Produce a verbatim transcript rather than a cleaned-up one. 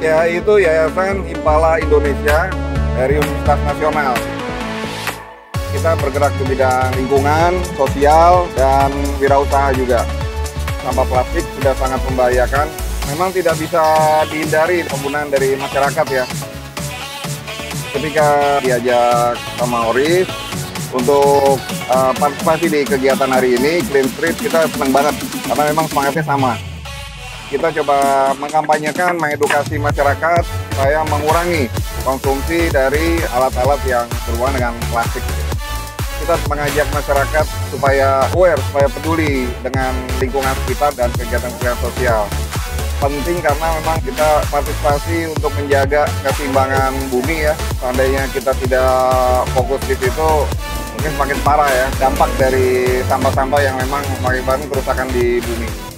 yaitu Yayasan Himpala Indonesia dari Universitas Nasional. Kita bergerak di bidang lingkungan, sosial, dan wirausaha juga. Sampah plastik sudah sangat membahayakan. Memang tidak bisa dihindari penggunaan dari masyarakat ya. Ketika diajak sama Oris untuk uh, partisipasi di kegiatan hari ini, Clean Street, kita senang banget karena memang semangatnya sama. Kita coba mengkampanyekan, mengedukasi masyarakat supaya mengurangi konsumsi dari alat-alat yang berhubungan dengan plastik. Kita mengajak masyarakat supaya aware, supaya peduli dengan lingkungan sekitar dan kegiatan-kegiatan sosial. Penting karena memang kita partisipasi untuk menjaga keseimbangan bumi ya. Seandainya kita tidak fokus di situ, mungkin semakin parah ya dampak dari sampah-sampah yang memang mengakibatkan kerusakan di bumi.